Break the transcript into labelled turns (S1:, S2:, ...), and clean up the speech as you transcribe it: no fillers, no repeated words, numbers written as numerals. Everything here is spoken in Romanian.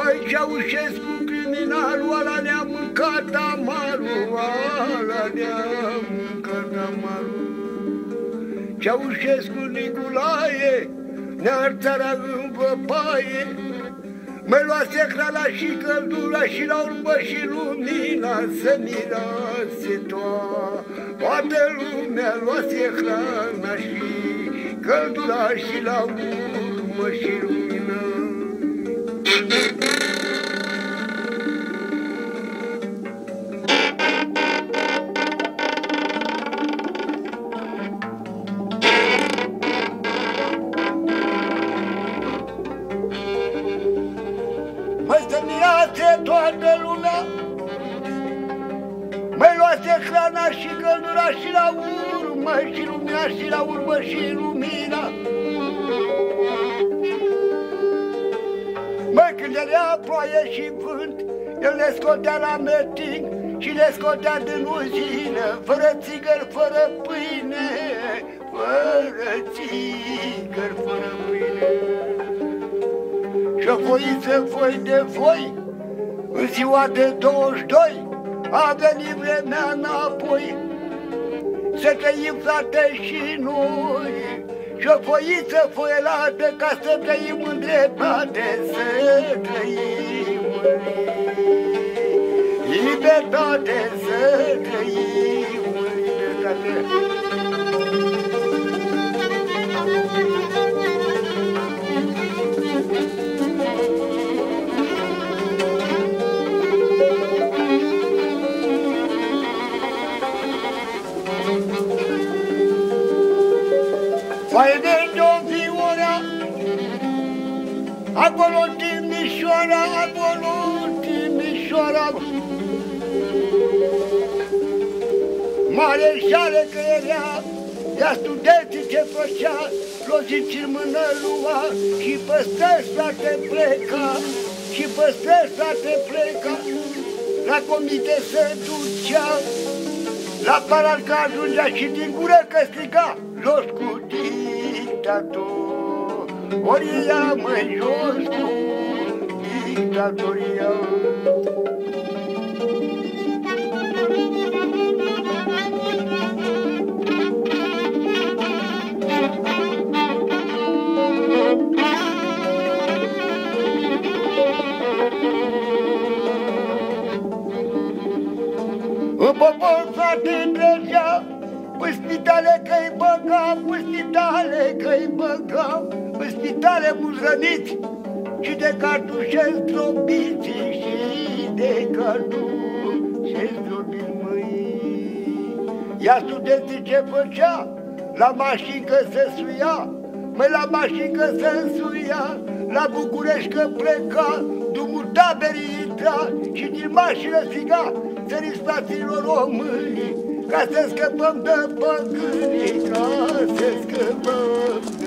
S1: Măi, Ceaușescu, criminalul ăla ne-a mâncat amarul, ăla ne-a mâncat amarul. Ceaușescu Nicolae ne-a țara în văpaie, mă luase hrana și căldura și la urmă și lumina să mirase toată lumea, luase hrana și căldura și la urmă și lumina. Măi, să mirase toată lumea, măi, luase hrana și căldura și la urmă și lumina și la urmă și lumina. Măi, când era ploaie și vânt, el le scotea la meeting și le scotea din uzină, fără țigări, fără pâine, fără țigări, fără pâine. Și-o foiță, foi de foi, în ziua de 22, a venit vremea înapoi, să trăim, frate, și noi. Și-o foiță, foielată, ca să trăim în dreptate, să trăim în libertate, să trăim în libertate. Vai de-o Vioara, acolo Timișoara, acolo Timișoara. Mareșale că era, ea studenții ce făcea, loziți în mână lua și păstrăși frate pleca, și păstrăși frate pleca. La comite se ducea, la palanca ajungea și din gură că striga, jos cu dictatoria, măi, jos cu dictatoria. În popor, frate, trecea, în spitale că-i băgam, în spitale că-i băgam, în spitale mulți răniți și de cartușe zdrobiți, și de cartușe zdrobiți, măi. Iar studenții ce făcea? La mașincă se suia, măi, la mașincă se însuia, la București că pleca, drumul taberii intra și din mașină striga, țăriți fraților români, ca să scăpăm de păgânii, ca să scăpăm